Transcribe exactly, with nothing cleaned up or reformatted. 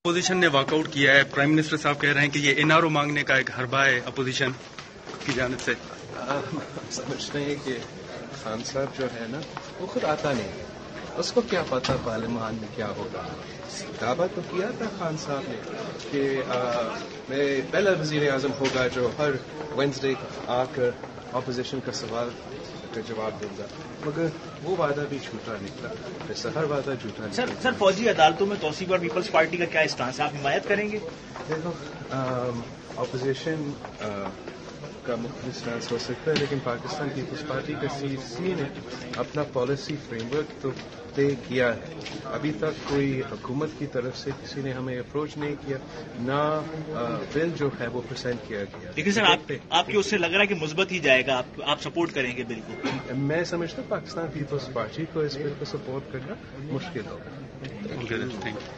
Opposition ने walkout किया है। प्राइम मिनिस्टर साहब कह रहे हैं कि ये एनआरओ मांगने का एक हरबा है अपोजिशन की जानिब से। समझते हैं कि खान साहब जो है ना वो खुद आता नहीं है, उसको क्या पता पार्लियामान में क्या होगा। दावा तो किया था खान साहब ने कि मैं पहला वज़ीर आज़म होगा जो हर वेंसडे आकर अपोजिशन का सवाल का जवाब दूंगा, मगर वो वादा भी झूठा निकला। वैसे हर वादा झूठा निकला। सर सर फौजी अदालतों में तौसीफ और पीपल्स पार्टी का क्या स्टांस है, आप हिमायत करेंगे? देखो, अपोजिशन का मुख्तलिफ स्टांस हो सकता है, लेकिन पाकिस्तान पीपल्स पार्टी का सीसी ने अपना पॉलिसी फ्रेमवर्क तो तय किया है। अभी तक कोई हुकूमत की तरफ से किसी ने हमें अप्रोच नहीं किया, ना बिल जो है वो प्रेजेंट किया गया। लेकिन सर आप, आपके उससे लग रहा है कि मुस्बत ही जाएगा, आप, आप सपोर्ट करेंगे बिल को? मैं समझता हूँ पाकिस्तान पीपल्स पार्टी को इस बिल को सपोर्ट करना मुश्किल होगा। Thank you.